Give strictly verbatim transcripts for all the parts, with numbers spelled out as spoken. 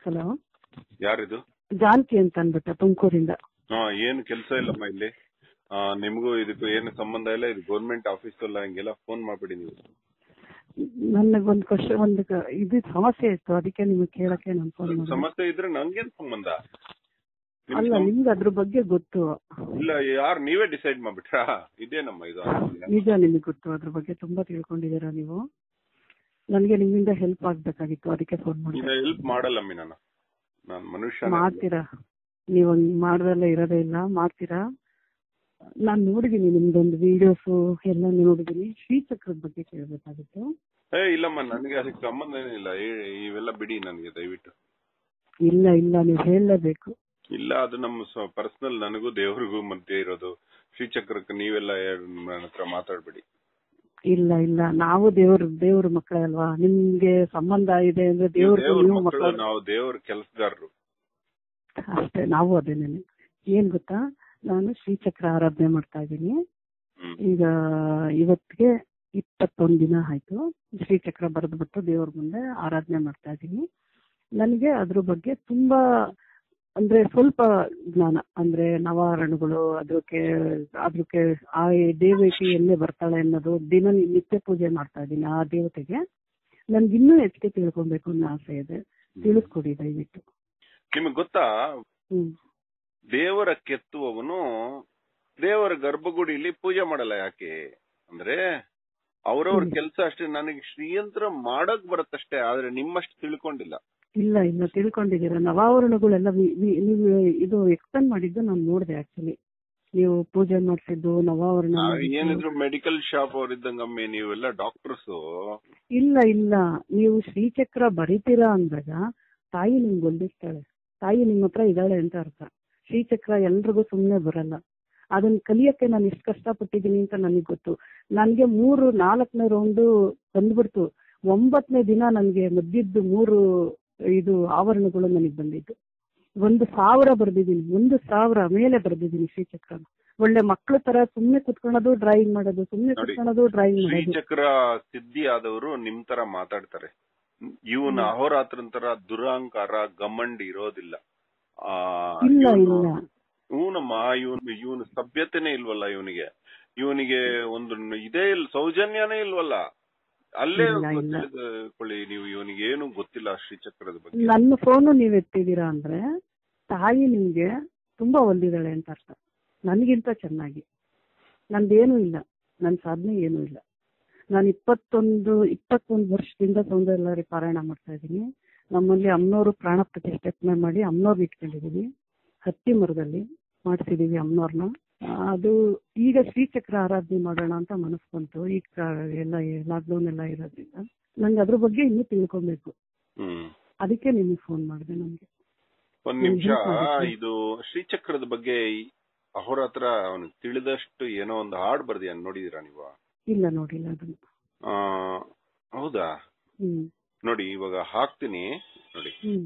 Hello, ಯಾರಿದು? ಜಾನಕಿ ಅಂತ ಅನ್ಬಿಟ್ಟು ತುಮಕೂರಿಂದ. ಹಾ, ಏನು ಕೆಲಸ ಇಲ್ಲಮ್ಮ ಇಲ್ಲಿ. ಆ, ನಿಮಗೂ ಇದಕ್ಕೂ ಏನು ಸಂಬಂಧ ಇಲ್ಲ. ಇದು ಗೌರ್ಮೆಂಟ್ ಆಫೀಸ್ ಅಲ್ಲ, ಹಂಗೆಲ್ಲ ಫೋನ್ ಮಾಡ್ಬಿಡಿ ನೀವು. ನನಗೊಂದು ಕ್ವಶನ್, ಒಂದು ಇದು ಸಮಸ್ಯೆ ಇತ್ತು, ಅದಕ್ಕೆ ನಿಮಗೆ ಕೇಳಕ್ಕೆ ನಾನು ಫೋನ್ ಮಾಡಿದೆ. ಸಮಸ್ಯೆ ಇದ್ರೆ ನಂಗೇನ್ ಸಂಬಂಧ? ನಿಮ್ ಅಲ್ಲ, ಸಂ- ನಿಮ್ಗೆ ಅದ್ರ ಬಗ್ಗೆ ಗೊತ್ತು. ಇಲ್ಲ, ಯಾರು ನೀವೇ ಡಿಸೈಡ್ ಮಾಡ್ಬಿಟ್ರಾ? ಇದೇನಮ್ಮ ಇದು? ನಿಜ, ನಿಮಗೆ ಗೊತ್ತು, ಅದ್ರ ಬಗ್ಗೆ ತುಂಬಾ ತಿಳ್ಕೊಂಡಿದ್ದೀರಾ ನೀವು. ನನಗೆ ನಿಮ್ಮಿಂದ ಹೆಲ್ಪ್ ಆಗ್ಬೇಕಾಗಿತ್ತು, ಅದಕ್ಕೆ ಫೋನ್ ಮಾಡಿದೆ. ಹೆಲ್ಪ್ ಮಾಡಲ್ಲಮ್ಮಿ ನಾನು. ನಾನು ಮನುಷ್ಯ. ಮಾಡ್ತೀರಾ? ನೀವು ಮಾಡ್ದಲ್ಲ ಇರೋದೇ ಇಲ್ಲ, ಮಾಡ್ತೀರಾ? ನಾನು ನೋಡಿದೀನಿ ನಿಮ್ದೊಂದು ವಿಡಿಯೋಸು ಎಲ್ಲ ನೋಡಿದೀನಿ. ಶ್ರೀಚಕ್ರದ ಬಗ್ಗೆ ಕೇಳಬೇಕಾಗಿತ್ತು. ಏ ಇಲ್ಲಮ್ಮ, ನನಗೆ ಅದಕ್ಕೆ ಸಂಬಂಧ ಏನಿಲ್ಲ. ಇವೆಲ್ಲ ಬಿಡಿ ನನಗೆ ದಯವಿಟ್ಟು. ಇಲ್ಲ ಇಲ್ಲ, ನೀವು ಹೇಳಲೇಬೇಕು. ಇಲ್ಲ, ಅದು ನಮ್ಮ ಪರ್ಸನಲ್, ನನಗೂ ದೇವ್ರಿಗೂ ಮಧ್ಯೆ ಇರೋದು. ಶ್ರೀಚಕ್ರಕ್ಕೆ ನೀವೆಲ್ಲ ನನ್ನ ಹತ್ರ ಮಾತಾಡ್ಬೇಡಿ. ಇಲ್ಲ ಇಲ್ಲ, ನಾವು ದೇವ್ರ ದೇವ್ರ ಮಕ್ಕಳೇ ಅಲ್ವಾ? ನಿಮ್ಗೆ ಸಂಬಂಧ ಇದೆ ಅಂದ್ರೆ ದೇವ್ರ ಮಕ್ಕಳು, ನಾವು ದೇವ್ರ ಕೆಲಸಗಾರರು ಅಷ್ಟೇ. ನಾವು ಅದೇನೇನೆ. ಏನ್ ಗೊತ್ತಾ, ನಾನು ಶ್ರೀಚಕ್ರ ಆರಾಧನೆ ಮಾಡ್ತಾ ಇದ್ದೀನಿ. ಈಗ ಇವತ್ತಿಗೆ ಇಪ್ಪತ್ತೊಂದು ದಿನ ಆಯ್ತು. ಶ್ರೀಚಕ್ರ ಬರೆದ್ಬಿಟ್ಟು ದೇವ್ರ ಮುಂದೆ ಆರಾಧನೆ ಮಾಡ್ತಾ ಇದ್ದೀನಿ. ನನಗೆ ಅದ್ರ ಬಗ್ಗೆ ತುಂಬಾ ಅಂದ್ರೆ ಸ್ವಲ್ಪ ಜ್ಞಾನ, ಅಂದ್ರೆ ನವಾರಣಗಳು, ಅದಕ್ಕೆ ಅದಕ್ಕೆ ಆ ದೇವತೆ ಎಲ್ಲೇ ಬರ್ತಾಳೆ ಅನ್ನೋದು, ದಿನ ನಿತ್ಯ ಪೂಜೆ ಮಾಡ್ತಾ ಇದ್ದೀನಿ ಆ ದೇವತೆಗೆ. ನನ್ಗಿನ್ನೂ ಹೆಚ್ಚಿಗೆ ತಿಳ್ಕೊಬೇಕು ಅನ್ನೋ ಆಸೆ ಇದೆ, ತಿಳಿಸ್ಕೊಡಿ ದಯವಿಟ್ಟು. ನಿಮಗ್ ಗೊತ್ತಾ, ಹ್ಮ್ ದೇವರ ಕೆತ್ತುವವನು ದೇವರ ಗರ್ಭಗುಡಿಲಿ ಪೂಜೆ ಮಾಡಲ್ಲ. ಯಾಕೆ ಅಂದ್ರೆ ಅವ್ರವ್ರ ಕೆಲಸ ಅಷ್ಟೇ. ನನಗೆ ಶ್ರೀಯಂತ್ರ ಮಾಡಕ್ ಬರುತ್ತಷ್ಟೇ, ಆದ್ರೆ ನಿಮ್ಮಷ್ಟು ತಿಳ್ಕೊಂಡಿಲ್ಲ. ಇಲ್ಲ ಇಲ್ಲ, ತಿಳ್ಕೊಂಡಿದ್ದೀರಾ. ನವಾವರಣಗಳೆಲ್ಲ ನೀವು ಇದು ಎಕ್ಸ್ಪ್ಲೇನ್ ಮಾಡಿದ್ದು ನಾನು ನೋಡಿದೆ. ಆಕ್ಚುಲಿ ನೀವು ಪೂಜೆ ಮಾಡ್ತಿದ್ದು ನವಾವರಣ. ಏನಿದ್ರು ಮೆಡಿಕಲ್ ಶಾಪ್ ಅವ್ರಿದ್ದಂಗಮ್ಮಿ, ನೀವೆಲ್ಲ ಡಾಕ್ಟರ್ಸ್. ಇಲ್ಲ ಇಲ್ಲ, ನೀವು ಶ್ರೀಚಕ್ರ ಬರೀತೀರಾ ಅಂದಾಗ ತಾಯಿ ನಿಮ್ಗೆ ಒಲಿಸ್ತಾಳೆ. ತಾಯಿ ನಿಮ್ಮ ಹತ್ರ ಇದ್ದಾಳೆ ಅಂತ ಅರ್ಥ. ಶ್ರೀಚಕ್ರ ಎಲ್ರಿಗೂ ಸುಮ್ಮನೆ ಬರಲ್ಲ. ಅದನ್ನ ಕಲಿಯಕ್ಕೆ ನಾನು ಎಷ್ಟು ಕಷ್ಟಪಟ್ಟಿದ್ದೀನಿ ಅಂತ ನನಗೆ ಗೊತ್ತು. ನನಗೆ ಮೂರು ನಾಲ್ಕನೇ ರೌಂಡು ಬಂದ್ಬಿಡ್ತು. ಒಂಬತ್ತನೇ ದಿನ ನನಗೆ ಮದ್ದಿದ್ದು ಮೂರು ಇದು ಆವರಣಗಳು ನನಗೆ ಬಂದಿದ್ದು. ಒಂದು ಸಾವಿರ ಬರ್ದಿದ್ದೀನಿ, ಒಂದು ಸಾವಿರ ಮೇಲೆ ಬರ್ದಿದ್ದೀನಿ ಶ್ರೀಚಕ್ರ. ಒಳ್ಳೆ ಮಕ್ಳ ತರ ಸುಮ್ನೆ ಕುತ್ಕೊಳ್ಳೋದು, ಡ್ರಾಯಿಂಗ್ ಮಾಡೋದು, ಸುಮ್ನೆ ಕುತ್ಕೊಳ್ಳೋದು, ಡ್ರಾಯಿಂಗ್ ಮಾಡೋದು. ಶ್ರೀಚಕ್ರ ಸಿದ್ಧಿ ಆದವರು ನಿಮ್ ತರ ಮಾತಾಡ್ತಾರೆ. ಇವನ ಅಹೋರಾತ್ರನ್ ತರ ದುರಹಂಕಾರ ಗಮ್ಮಂಡಿ ಇರೋದಿಲ್ಲ. ಇಲ್ಲ ಇಲ್ಲ, ಇವನಮ್ಮ, ಇವನ್ ಇವನು ಸಭ್ಯತೆನೇ ಇಲ್ವಲ್ಲ ಇವನಿಗೆ. ಇವನಿಗೆ ಒಂದು ಇದೇ ಇಲ್ಲ, ಸೌಜನ್ಯನೇ ಇಲ್ವಲ್ಲ. ಅಲ್ಲೇ ತಿಳಿದುಕೊಳ್ಳಿ ನೀವು, ಇವನಿಗೆ ಏನು ಗೊತ್ತಿಲ್ಲ ಶ್ರೀಚಕ್ರದ ಬಗ್ಗೆ. ನನ್ನ ಫೋನು ನೀವ್ ಎತ್ತಿದೀರಾ ಅಂದ್ರೆ ತಾಯಿ ನಿಮ್ಗೆ ತುಂಬಾ ಒಲಿದಾಳೆ ಅಂತ ಅರ್ಥ. ನನ್ಗಿಂತ ಚೆನ್ನಾಗಿ. ನಂದೇನು ಇಲ್ಲ, ನನ್ನ ಸಾಧನೆ ಏನೂ ಇಲ್ಲ. ನಾನು ಇಪ್ಪತ್ತೊಂದು ಇಪ್ಪತ್ತೊಂದು ವರ್ಷದಿಂದ ಸೌಂದರ್ಯ ಪಾರಾಯಣ ಮಾಡ್ತಾ ಇದ್ದೀನಿ. ನಮ್ಮಲ್ಲಿ ಅಮ್ಮನವರು ಪ್ರಾಣ ಪ್ರತಿಷ್ಠಾಪನೆ ಮಾಡಿ ಅಮ್ಮನವ್ರನ್ನ ಇಟ್ಕೊಂಡಿದೀವಿ. ಹತ್ತಿ ಮರದಲ್ಲಿ ಮಾಡಿಸಿದೀವಿ ಅಮ್ಮನವ್ರನ್ನ. ಅದು ಈಗ ಶ್ರೀಚಕ್ರ ಆರಾಧನೆ ಮಾಡೋಣ ಅಂತ ಮನಸ್ಸು ಬಂತು. ಈಗ ಎಲ್ಲ ಲಾಕ್ಡೌನ್ ಎಲ್ಲ ಇರೋದ್ರಿಂದ ನಂಗೆ ಅದ್ರ ಬಗ್ಗೆ ಇನ್ನೂ ತಿಳ್ಕೊಬೇಕು. ಅದಕ್ಕೆ ನಿಮ್ಗೆ ಫೋನ್ ಮಾಡಿದೆ. ನಮ್ಗೆ ಒಂದ್ ನಿಮಿಷ, ಇದು ಶ್ರೀಚಕ್ರದ ಬಗ್ಗೆ ಅಹೋರಾತ್ರ ಅವನಿಗೆ ತಿಳಿದಷ್ಟು ಏನೋ ಒಂದು ಹಾಡು ಬರ್ದಿಯ, ನೋಡಿದೀರಾ ನೀವು? ಇಲ್ಲ, ನೋಡಿಲ್ಲ ಅದನ್ನ. ಹೌದಾ? ಹ್ಮ್ ನೋಡಿ, ಇವಾಗ ಹಾಕ್ತೀನಿ ನೋಡಿ. ಹ್ಮ್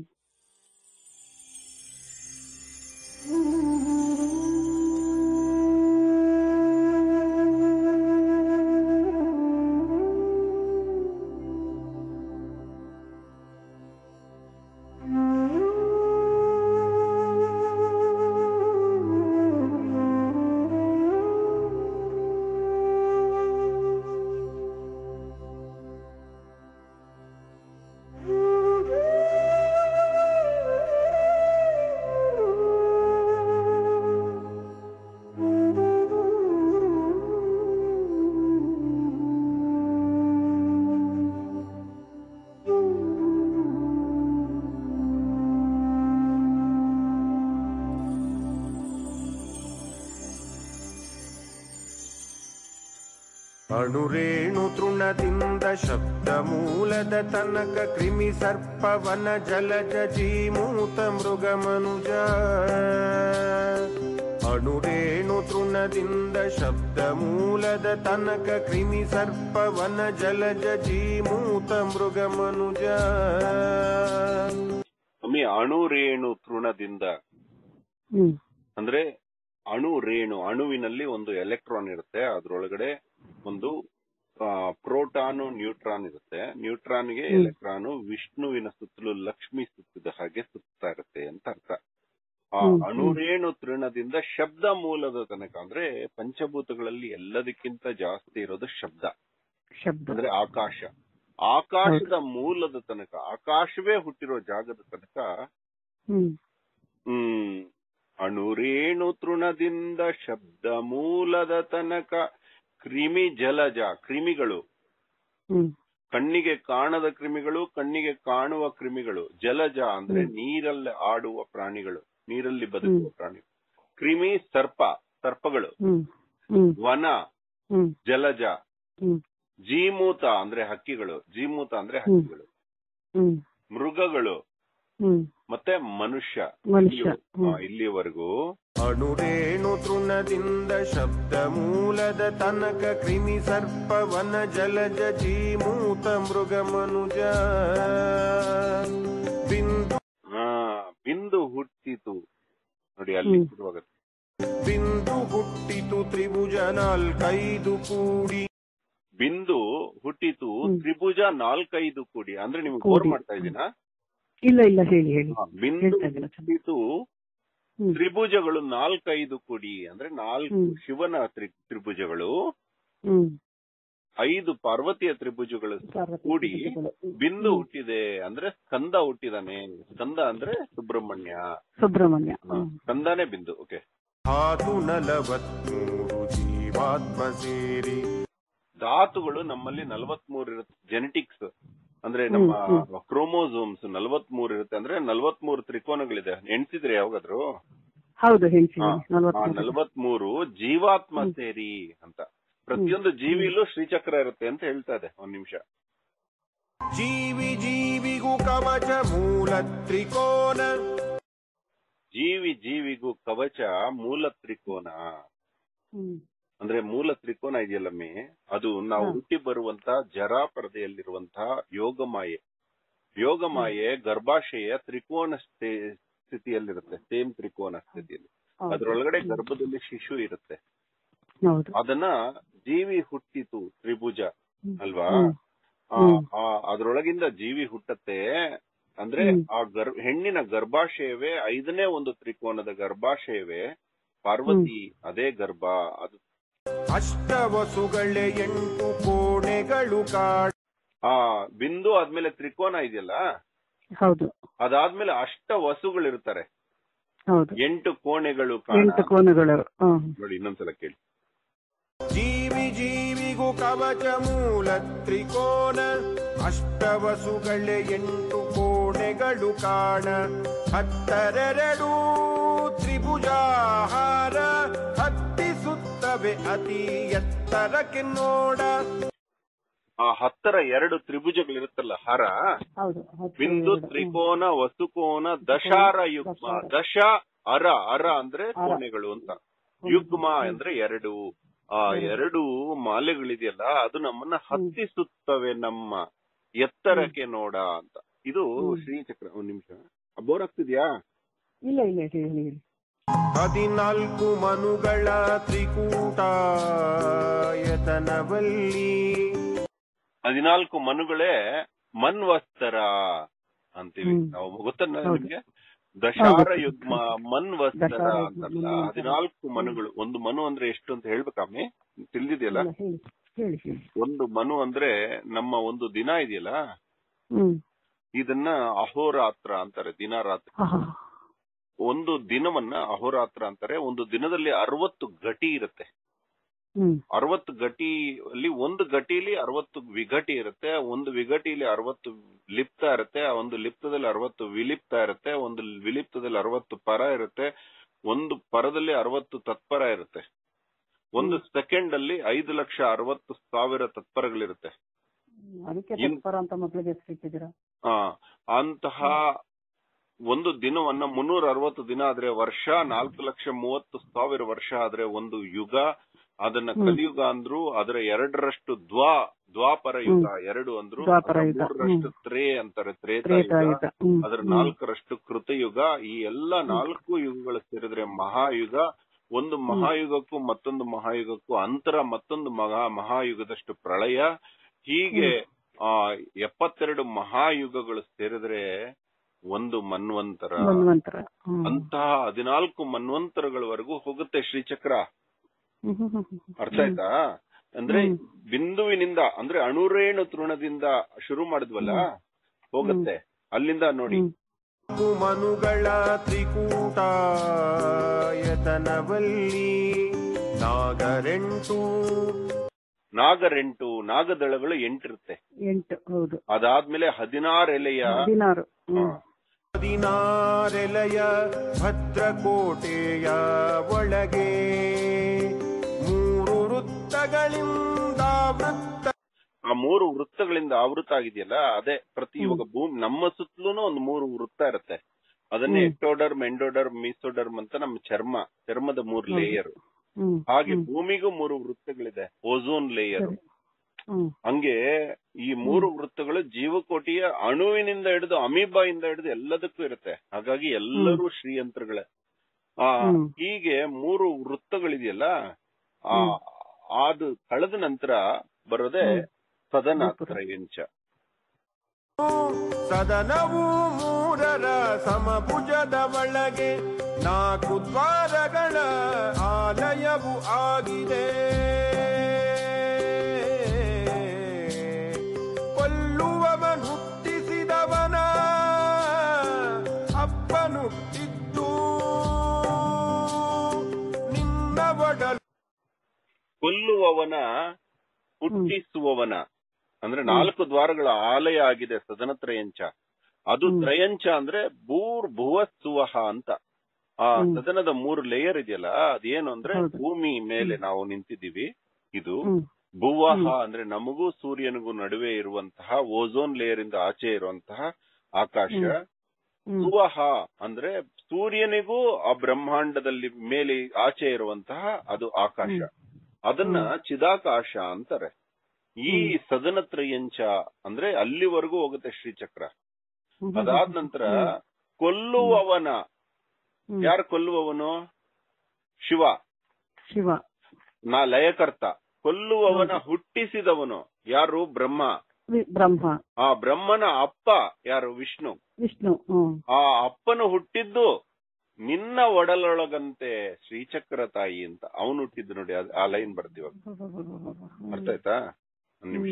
ಅಣುರೇಣು ತೃಣದಿಂದ ಶಬ್ದ ಮೂಲದ ತನಕ ಕ್ರಿಮಿ ಸರ್ಪವನ ಜಲಜ ಜೀಮೂತ ಮೃಗ ಮನುಜ. ಅಣುರೇಣು ತೃಣದಿಂದ ಶಬ್ದ ಮೂಲದ ತನಕ ಕ್ರಿಮಿ ಸರ್ಪವನ ಜಲಜ ಜೀಮೂತ ಮೃಗ ಮನುಜ. ಅಮ್ಮಿ, ಅಣುರೇಣು ತೃಣದಿಂದ ಅಂದ್ರೆ ಅಣು ರೇಣು, ಅಣುವಿನಲ್ಲಿ ಒಂದು ಎಲೆಕ್ಟ್ರಾನ್ ಇರುತ್ತೆ, ಅದ್ರೊಳಗಡೆ ಒಂದು ಪ್ರೋಟಾನು ನ್ಯೂಟ್ರಾನ್ ಇರುತ್ತೆ. ನ್ಯೂಟ್ರಾನ್ಗೆ ಹ್ಮ್. ಎಲೆಕ್ಟ್ರಾನು ವಿಷ್ಣುವಿನ ಸುತ್ತಲೂ ಲಕ್ಷ್ಮಿ ಸುತ್ತಿದ ಹಾಗೆ ಸುತ್ತಾ ಇರುತ್ತೆ ಅಂತ ಅರ್ಥ. ಆ ಹ್ಮ್. ಹ್ಮ್. ಅಣುರೇಣು ತೃಣದಿಂದ ಶಬ್ದ ಮೂಲದ ತನಕ ಅಂದ್ರೆ ಪಂಚಭೂತಗಳಲ್ಲಿ ಎಲ್ಲದಕ್ಕಿಂತ ಜಾಸ್ತಿ ಇರೋದು ಶಬ್ದ ಶಬ್ದ. ಅಂದ್ರೆ ಆಕಾಶ. ಆಕಾಶದ ಮೂಲದ ತನಕ, ಆಕಾಶವೇ ಹುಟ್ಟಿರೋ ಜಾಗದ ತನಕ ಹ್ಮ್. ಹ್ಮ್ ಅಣುರೇಣು ತೃಣದಿಂದ ಶಬ್ದ ಮೂಲದ ತನಕ ಕ್ರಿಮಿ ಜಲಜ, ಕ್ರಿಮಿಗಳು, ಹ್ಮ್. ಕಣ್ಣಿಗೆ ಕಾಣದ ಕ್ರಿಮಿಗಳು, ಕಣ್ಣಿಗೆ ಕಾಣುವ ಕ್ರಿಮಿಗಳು. ಜಲಜ ಅಂದ್ರೆ ಹ್ಮ್. ನೀರಲ್ಲಿ ಆಡುವ ಪ್ರಾಣಿಗಳು, ನೀರಲ್ಲಿ ಬದುಕುವ ಪ್ರಾಣಿಗಳು. ಕ್ರಿಮಿ ಸರ್ಪ, ಸರ್ಪಗಳು. ಹ್ಮ್. ಹ್ಮ್. ವನ ಹ್ಮ್. ಜಲಜ. ಹ್ಮ್. ಜೀಮೂತ ಅಂದ್ರೆ ಹಕ್ಕಿಗಳು, ಜೀಮೂತ ಅಂದ್ರೆ ಹ್ಮ್. ಹಕ್ಕಿಗಳು. ಹ್ಮ್. ಮೃಗಗಳು ಹ್ಮ್. ಮತ್ತೆ ಮನುಷ್ಯ. ಮನುಷ್ಯ. ಇಲ್ಲಿವ- ಹ್ಮ್. ಆ, ಇಲ್ಲಿವರೆಗೂ ಅಣುರೇಣು ತೃಣದಿಂದ ಶಬ್ದ ಮೂಲದ ತನಕ ಕ್ರಿಮಿ ಸರ್ಪ ವನ ಜಲಜ ಜೀಮೂತ ಮೃಗ ಮನುಜ ಬಿಂದು ಆ, ಬಿಂದು ಹುಟ್ಟಿತು ನೋಡಿ ಅಲ್ಲಿ ಹ್ಮ್. ಶುರುವಾಗುತ್ತೆ. ಬಿಂದು ಹುಟ್ಟಿತು ತ್ರಿಭುಜ ನಾಲ್ಕೈದು ಕೂಡಿ ಬಿಂದು ಹುಟ್ಟಿತು ಹ್ಮ್. ತ್ರಿಭುಜ ನಾಲ್ಕೈದು ಕೂಡಿ. ಅಂದ್ರೆ ನಿಮ್ಗೆ ಕೂಡಿ. ಬೋರ್ ಮಾಡ್ತಾ ಇದೀನಾ? ಇಲ್ಲ ಇಲ್ಲ ಹೇಳಿ ಹೇಳಿ. ಹಾ, ಬಿಂದು ಹೇಳ್ತಾ ಇದ್ದೀರಾ ಚೆನ್ನಾಗಿ. ಹುಟ್ಟಿತು ಹ್ಮ್. ತ್ರಿಭುಜಗಳು ನಾಲ್ಕೈದು ಕೂಡಿ ಅಂದ್ರೆ ನಾಲ್ಕು ಹ್ಮ್. ಶಿವನ ತ್ರಿ ತ್ರಿಭುಜಗಳು, ಹ್ಮ್. ಐದು ಪಾರ್ವತಿಯ ತ್ರಿಭುಜಗಳು ಪಾರ್ವತಿ ಕೂಡಿ ತ್ರಿಭುಜಗಳು. ಹ್ಮ್. ಬಿಂದು ಹ್ಮ್. ಹುಟ್ಟಿದೆ. ಅಂದ್ರೆ ಸ್ಕಂದ ಹುಟ್ಟಿದಾನೆ. ಸ್ಕಂದ ಅಂದ್ರೆ ಸುಬ್ರಹ್ಮಣ್ಯ. ಸುಬ್ರಹ್ಮಣ್ಯ. ಹಾ, ಹ್ಮ್. ಸ್ಕಂದನೇ ಬಿಂದು. ಓಕೆ. ಧಾತು ನಲವತ್ಮೂರು ಜೀವಾತ್ಮ ಸೇರಿ ಧಾತುಗಳು ನಮ್ಮಲ್ಲಿ ನಲವತ್ಮೂರು ಇರುತ್ತೆ. ಜೆನೆಟಿಕ್ಸ್ ಅಂದ್ರೆ ಹ್ಮ್. ನಮ್ಮ ಹ್ಮ್. ಕ್ರೋಮೋಸೋಮ್ಸ್ ನಲವತ್ಮೂರು ಇರುತ್ತೆ. ಅಂದ್ರೆ ನಲವತ್ಮೂರು ತ್ರಿಕೋನಗಳಿದೆ. ಎಣಿಸಿದ್ರೆ ಯಾವಾಗಾದ್ರು? ಹೌದು ಹಾ, ಹೇಳ್ತೀನಿ. ಆ ನಲ್ವತ್ಮೂರು. ನಲವತ್ಮೂರು ಜೀವಾತ್ಮ ಹ್ಮ್. ಸೇರಿ ಅಂತ. ಪ್ರತಿಯೊಂದು ಜೀವಿಲೂ ಶ್ರೀಚಕ್ರ ಇರುತ್ತೆ ಅಂತ ಹೇಳ್ತಾ ಇದೆ. ಒಂದ್ ನಿಮಿಷ. ಜೀವಿ ಜೀವಿಗೂ ಕವಚ ಮೂಲ ತ್ರಿಕೋನ ಜೀವಿ ಜೀವಿಗೂ ಕವಚ ಮೂಲ ತ್ರಿಕೋನ. ಹ್ಮ್. ಅಂದ್ರೆ ಮೂಲ ತ್ರಿಕೋನ ಇದೆಯಲ್ಲಮ್ಮೆ, ಅದು ನಾವು ಹಾ. ಹುಟ್ಟಿ ಬರುವಂತ ಜರಾ ಪರದೆಯಲ್ಲಿರುವಂತಹ ಯೋಗಮಾಯೆ. ಯೋಗಮಾಯೆ ಗರ್ಭಾಶಯ ತ್ರಿಕೋನ ಸ್ಥಿ- ಸ್ಥಿತಿಯಲ್ಲಿರುತ್ತೆ. ಸೇಮ್ ತ್ರಿಕೋನ ಸ್ಥಿತಿಯಲ್ಲಿ. ಹೌದು. ಅದ್ರೊಳಗಡೆ ಹ್ಮ್. ಗರ್ಭದಲ್ಲಿ ಶಿಶು ಇರುತ್ತೆ. ಹೌದು. ಅದನ್ನ ಜೀವಿ ಹುಟ್ಟಿತು ತ್ರಿಭುಜ ಹ್ಮ್. ಅಲ್ವಾ? ಹ್ಮ್. ಆ ಹ್ಮ್. ಆ- ಅದ್ರೊಳಗಿಂದ ಜೀವಿ ಹುಟ್ಟತ್ತೆ. ಅಂದ್ರೆ ಹ್ಮ್. ಆ ಗರ್ ಹೆಣ್ಣಿನ ಗರ್ಭಾಶಯವೇ ಐದನೇ ಒಂದು ತ್ರಿಕೋನದ ಗರ್ಭಾಶಯವೇ ಪಾರ್ವತಿ. ಅದೇ ಗರ್ಭ. ಅದು ಅಷ್ಟವಸುಗಳೇ ಎಂಟು ಕೋಣೆಗಳು ಕಾಡ ಆ ಬಿಂದು ಆದ್ಮೇಲೆ ತ್ರಿಕೋನ ಇದೆಯಲ್ಲ, ಹೌದು. ಅದಾದ್ಮೇಲೆ ಅಷ್ಟ ವಸುಗಳಿರ್ತಾರೆ. ಹೌದು. ಎಂಟು ಕೋಣೆಗಳು ಕಾಣ. ಎಂಟು ಕೋನಗಳು. ಹ್ಮ್. ನೋಡಿ ಇನ್ನೊಂದ್ಸಲ ಕೇಳಿ. ಜೀವಿ ಜೀವಿಗೂ ಕವಚ ಮೂಲ ತ್ರಿಕೋನ ಅಷ್ಟವಸುಗಳೇ ಎಂಟು ಕೋಣೆಗಳು ಕಾಣ ಹತ್ತರೆರಡು ತ್ರಿಭುಜಾಹಾರ ಹತ್ತಿಸುತ್ತವೆ ಅತಿ ಎತ್ತರಕ್ಕೆ ನೋಡ. ಆ ಹತ್ತರ ಎರಡು ತ್ರಿಭುಜಗಳಿರುತ್ತಲ್ಲ ಹಾರ, ಹೌದು. ಹತ್ತು ಬಿಂದು ಎರಡು. ತ್ರಿಕೋನ ವಸುಕೋನ ದಶಾರ ಯುಗ್ಮ. ದಶಾರ. ದಶ ಅರ ಅರ ಅಂದ್ರೆ ಅರ. ಕೋಣೆಗಳು ಅಂತ. ಯುಗ್ಮ ಅಂದ್ರೆ ಎರಡು. ಆ ಎರಡು ಮಾಲೆಗಳಿದೆಯಲ್ಲ ಅದು ನಮ್ಮನ್ನ ಹತ್ತಿಸುತ್ತವೆ ನಮ್ಮ ಎತ್ತರಕ್ಕೆ ನೋಡ ಅಂತ. ಇದು ಹ್ಮ್. ಶ್ರೀಚಕ್ರ. ಒಂದ್ ನಿಮಿಷ. ಬೋರ್ ಆಗ್ತಿದ್ಯಾ? ಇಲ್ಲ ಇಲ್ಲ ಹೇಳಿ ಹೇಳಿ. ಹದಿನಾಲ್ಕು ಮನುಗಳ ತ್ರಿಕೂಟಾಯತನವಲ್ಲಿ ಹದಿನಾಲ್ಕು ಮನುಗಳೇ ಮನ್ವಸ್ತರ ಅಂತೀವಿ ಹ್ಮ್. ನಾವು. ಗೊತ್ತಲ್ಲ ಹೌದು. ನಿಮ್ಗೆ? ದಶಾರ ಹೌದು. ಯುಗ್ಮ ಮನ್ವಸ್ತರ ದಶಾರ ಯುಗ್ಮ ಅಂತಲ್ಲ. ಮನ್ವಸ್ತರ. ಹದಿನಾಲ್ಕು ಮನುಗಳು. ಒಂದು ಮನು ಅಂದ್ರೆ ಎಷ್ಟು ಅಂತ ಹೇಳ್ಬೇಕಾಮೆ? ತಿಳಿದಿದೆಯಲ್ಲ? ಇಲ್ಲ, ಹೇಳಿ ಹೇಳಿ ಹೇಳಿ. ಒಂದು ಮನು ಅಂದ್ರೆ ನಮ್ಮ ಒಂದು ದಿನ ಇದೆಯಲ್ಲ, ಹ್ಮ್. ಇದನ್ನ ಅಹೋರಾತ್ರ ಅಂತಾರೆ. ದಿನ ರಾತ್ರಿ. ಆಹಾ. ಒಂದು ದಿನವನ್ನ ಅಹೋರಾತ್ರ ಅಂತಾರೆ. ಒಂದು ದಿನದಲ್ಲಿ ಅರವತ್ತು ಗಟಿ ಇರುತ್ತೆ. ಹ್ಮ್. ಅರವತ್ತು ಗಟಿಯಲ್ಲಿ ಒಂದು ಗಟಿಲಿ ಅರವತ್ತು ವಿಘಟಿ ಇರುತ್ತೆ. ಒಂದು ವಿಘಟಿಲಿ ಅರವತ್ತು ಲಿಪ್ತ ಇರುತ್ತೆ. ಒಂದು ಲಿಪ್ತದಲ್ಲಿ ಅರವತ್ತು ವಿಲಿಪ್ತ ಇರುತ್ತೆ. ಒಂದು ವಿಲಿಪ್ತದಲ್ಲಿ ಅರವತ್ತು ಪರ ಇರುತ್ತೆ. ಒಂದು ಪರದಲ್ಲಿ ಅರವತ್ತು ತತ್ಪರ ಇರುತ್ತೆ. ಒಂದು ಸೆಕೆಂಡ್ ಅಲ್ಲಿ ಐದು ಲಕ್ಷ ಅರವತ್ತು ಸಾವಿರ ತತ್ಪರಗಳಿರುತ್ತೆ. ಅದಕ್ಕೆ ಇನ್- ತತ್ಪರ ಅಂತ ಮಕ್ಳಿಗೆ ಸಿಕ್ಕಿದ್ದೀರಾ? ಆ ಅಂತಹ ಒಂದು ದಿನವನ್ನ ಮುನ್ನೂರ ಅರವತ್ತು ದಿನ ಆದ್ರೆ ವರ್ಷ, ನಾಲ್ಕು ಲಕ್ಷ ಮೂವತ್ತು ಸಾವಿರ ವರ್ಷ ಆದ್ರೆ ಒಂದು ಯುಗ. ಅದನ್ನ ಹ್ಮ್. ಕಲಿಯುಗ ಅಂದ್ರು. ಅದರ ಎರಡರಷ್ಟು ದ್ವಾ ದ್ವಾಪರ ಯುಗ ಎರಡು ಅಂದ್ರು. ದ್ವಾಪರ ಅದರ ಯುಗ. ಮೂರರಷ್ಟು ಹ್ಮ್. ತ್ರೇ ಅಂತಾರೆ, ತ್ರೇತಾಯುಗ. ತ್ರೇತಾಯುಗ. ಹ್ಮ್. ಅದರ ಹ್ಮ್. ನಾಲ್ಕರಷ್ಟು ಕೃತಯುಗ. ಈ ಎಲ್ಲಾ ನಾಲ್ಕು ಯುಗಗಳು ಸೇರಿದ್ರೆ ಮಹಾಯುಗ. ಒಂದು ಮಹಾಯುಗಕ್ಕೂ ಮತ್ತೊಂದು ಮಹಾಯುಗಕ್ಕೂ ಅಂತರ ಮತ್ತೊಂದು ಮಹಾ ಮಹಾಯುಗದಷ್ಟು ಪ್ರಳಯ. ಹೀಗೆ ಆ ಎಪ್ಪತ್ತೆರಡು ಮಹಾಯುಗಗಳು ಸೇರಿದ್ರೆ ಒಂದು ಮನ್ವಂತರ. ಮನ್ವಂತರ. ಅಂತಹ ಹದಿನಾಲ್ಕು ಮನ್ವಂತರಗಳವರೆಗೂ ಹೋಗುತ್ತೆ ಶ್ರೀಚಕ್ರ. ಅರ್ಥ ಆಯ್ತಾ? ಅಂದ್ರೆ ಬಿಂದುವಿನಿಂದ ಅಂದ್ರೆ ಅಣುರೇಣು ತೃಣದಿಂದ ಶುರು ಮಾಡಿದ್ವಲ್ಲ, ಹೋಗುತ್ತೆ ಅಲ್ಲಿಂದ ನೋಡಿ. ಮನುಗಳ ತ್ರಿಕೂಟಾಯತನವಲ್ಲಿ ನಾಗರೆಂಟು ನಾಗರೆಂಟು ನಾಗದಳಗಳು ಎಂಟಿರುತ್ತೆ. ಎಂಟು. ಹೌದು. ಅದಾದ್ಮೇಲೆ ಹದಿನಾರು ಎಲೆಯ ಹದಿನಾರು ಹದಿನಾರೆಲೆಯ ಭದ್ರಕೋಟೆಯ ಒಳಗೆ ಮೂರು ವೃತ್ತಗಳಿಂದ ವೃತ್ತ. ಆ ಮೂರು ವೃತ್ತಗಳಿಂದ ಆವೃತ ಆಗಿದೆಯಲ್ಲ, ಅದೇ ಪ್ರತಿ ಇವಾಗ ಭೂಮಿ ನಮ್ಮ ಸುತ್ತಲೂ ಒಂದು ಮೂರು ವೃತ್ತ ಇರುತ್ತೆ. ಅದನ್ನೇ ಎಕ್ಟೋಡರ್ಮ್, ಎಂಡೋಡರ್ಮ್, ಮೀಸೋಡರ್ಮ್ ಅಂತ ನಮ್ಮ ಚರ್ಮ ಚರ್ಮದ ಮೂರು ಲೇಯರ್. ಹಾಗೆ ಭೂಮಿಗೂ ಮೂರು ವೃತ್ತಗಳಿದೆ, ಓಝೋನ್ ಲೇಯರ್. ಹಂಗೆ ಈ ಮೂರು ವೃತ್ತಗಳು ಜೀವಕೋಟಿಯ ಅಣುವಿನಿಂದ ಹಿಡಿದು ಅಮೀಬಾ ಇಂದ ಹಿಡಿದು ಎಲ್ಲದಕ್ಕೂ ಇರುತ್ತೆ. ಹಾಗಾಗಿ ಎಲ್ಲರೂ ಶ್ರೀಯಂತ್ರಗಳೇ. ಆ ಹೀಗೆ ಮೂರು ವೃತ್ತಗಳಿದೆಯಲ್ಲ, ಆ ಅದು ಕಳೆದ ನಂತರ ಬರೋದೇ ಸದನ ತ್ರಯಂಚ. ಸದನವು ಮೂರರ ಸಮಭುಜದ ಒಳಗೆ ನಾಲ್ಕು ದ್ವಾರಗಳ ಆಲಯವು ಆಗಿದೆ. ಕೊಲ್ಲುವವನು ಹುಟ್ಟಿಸಿದವನ ಅಪ್ಪನುಟ್ಟಿದ್ದು ನಿನ್ನ ಒಡಲು. ಕೊಲ್ಲುವವನ ಹುಟ್ಟಿಸುವವನ ಅಂದ್ರೆ ನಾಲ್ಕು ದ್ವಾರಗಳ ಆಲಯ ಆಗಿದೆ ಸದನ ತ್ರಯಂಚ. ಅದು ತ್ರಯಂಚ ಅಂದ್ರೆ ಭೂರ್ ಭುವ ಸುವಹ ಅಂತ. ಆ ಸದನದ ಮೂರು ಲೇಯರ್ ಇದೆಯಲ್ಲ, ಅದೇನು ಅಂದ್ರೆ ಭೂಮಿ ಮೇಲೆ ನಾವು ನಿಂತಿದ್ದೀವಿ. ಇದು ಭುವಹ ಅಂದ್ರೆ ನಮಗೂ ಸೂರ್ಯನಿಗೂ ನಡುವೆ ಇರುವಂತಹ ಓಝೋನ್ ಲೇಯರ್ ಇಂದ ಆಚೆ ಇರುವಂತಹ ಆಕಾಶ. ಸುವಹ ಅಂದ್ರೆ ಸೂರ್ಯನಿಗೂ ಆ ಬ್ರಹ್ಮಾಂಡದಲ್ಲಿ ಮೇಲೆ ಆಚೆ ಇರುವಂತಹ ಅದು ಆಕಾಶ. ಅದನ್ನ ಚಿದಾಕಾಶ ಅಂತಾರೆ. ಈ ಸದನ ತ್ರಯಂಚ ಅಂದ್ರೆ ಅಲ್ಲಿವರೆಗೂ ಹೋಗುತ್ತೆ ಶ್ರೀಚಕ್ರ. ಅದಾದ ನಂತರ ಕೊಲ್ಲುವವನ, ಯಾರು ಕೊಲ್ಲುವವನು? ಶಿವ. ಶಿವ ನಾ ಲಯಕರ್ತ. ಕೊಲ್ಲುವವನ ಹುಟ್ಟಿಸಿದವನು ಯಾರು? ಬ್ರಹ್ಮ. ಬ್ರಹ್ಮ. ಆ ಬ್ರಹ್ಮನ ಅಪ್ಪ ಯಾರು? ವಿಷ್ಣು. ವಿಷ್ಣು. ಆ ಅಪ್ಪನು ಹುಟ್ಟಿದ್ದು ನಿನ್ನ ಒಡಲೊಳಗಂತೆ ಶ್ರೀಚಕ್ರ ತಾಯಿ ಅಂತ ಅವನು ಹುಟ್ಟಿದ್ದು ನೋಡಿ. ಆ ಲೈನ್ ಬರ್ತೀವ, ಅರ್ಥ ಆಯ್ತಾ? ಒಂದ್ ನಿಮಿಷ.